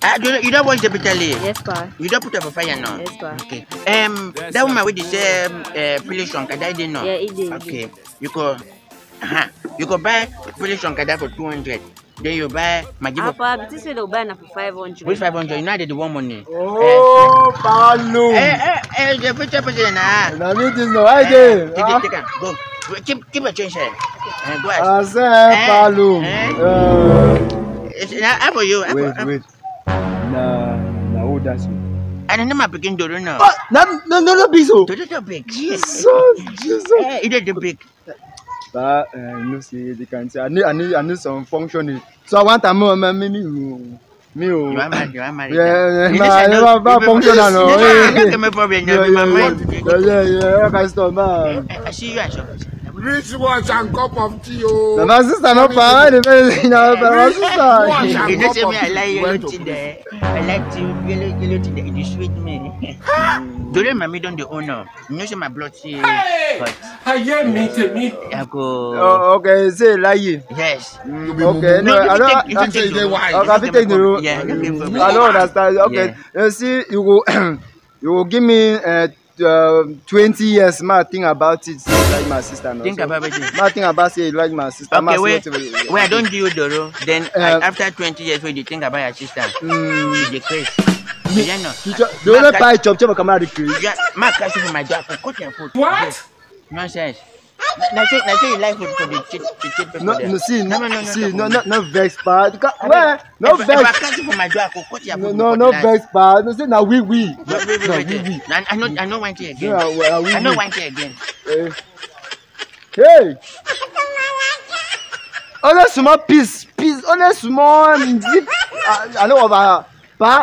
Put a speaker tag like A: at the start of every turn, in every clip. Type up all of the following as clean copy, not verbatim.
A: You don't watch the bitter leaf?
B: Yes, pa.
A: You don't put up a fire now?
B: Yes, pa.
A: Okay. That woman with the Polish Shankada, I didn't know.
B: Yeah, it did.
A: Okay. You could buy Polish Shankada for 200. Then you buy Maggi.
B: Papa, this way they'll buy for 500.
A: With 500, you know they want money.
C: Oh, Palu.
A: The future president.
C: Now me this no idea.
A: Take it. Go. Keep a change here. Go ahead.
C: I say Palu.
A: It's not for you.
C: Wait. Nah, who that's you?
A: I don't know my picking door now.
C: No, big so.
A: Don't big.
C: Jesus.
A: It is big.
C: But no see they can say I need some functioning. So I want a more me.
A: You are married.
C: Yeah, not functional no. Yeah, I stop man.
A: I see you at shop.
D: Rich wash and cup of tea.
C: My sister not power the my sister.
A: You know tell me I like yellow tea there. I like tea yellow tea there. It is sweet me. Don't mommy don't the owner. You know say my blood see.
D: I hear me.
A: I go.
C: Oh, okay, say lie.
A: Yes.
C: Okay, no, I don't.
A: You take the wine.
C: Okay, take the room.
A: Yeah,
C: I don't understand. Okay, you see, you will give me 20 years. Ma think about it. Like my sister. No?
A: Think about it.
C: Ma think about it like my sister.
A: Okay, wait. I don't do you Doro. Then after 20 years, when you think about your sister, you decrease.
C: The only buy chop come out the crazy.
A: Yeah, my cash for my job. Cut your food.
D: What?
A: Nonsense. Now say you like food for the cheap people.
C: No, vex part.
A: Where?
C: No vex.
A: If I cash for my job, cut your food.
C: No vex part. No say now we.
A: Wait. I know one thing again. I know one thing again.
C: Hey. Only small piece. Only small zip. I know about but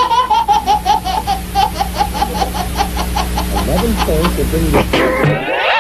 C: 11 phones to bring this.